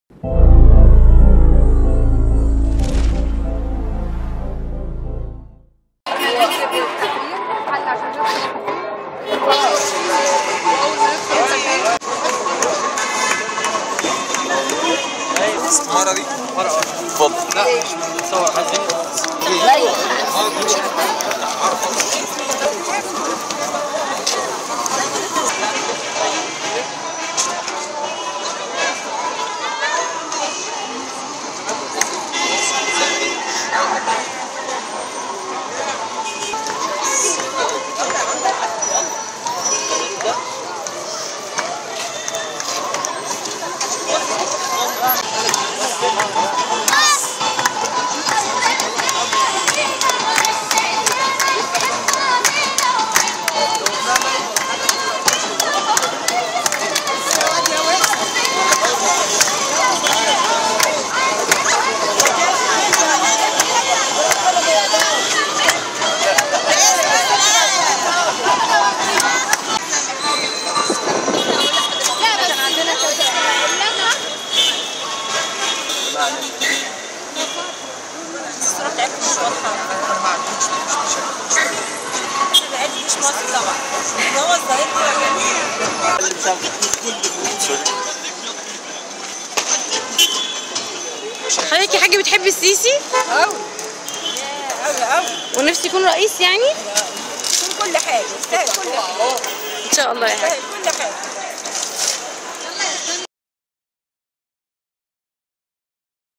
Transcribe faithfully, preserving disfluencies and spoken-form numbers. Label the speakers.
Speaker 1: الاستمارة دي ورقة اتفضل. لا صور حد
Speaker 2: الصورة بتاعتكم مش واضحة. العيد مش مصري طبعا. هو الظاهر
Speaker 3: حضرتك يا حاجة بتحبي السيسي؟
Speaker 2: أوي أوي أوي.
Speaker 3: ونفسي يكون رئيس يعني؟
Speaker 2: يكون كل حاجة، يستاهل كل حاجة.
Speaker 3: إن شاء الله يا حاجة.
Speaker 2: يستاهل كل حاجة.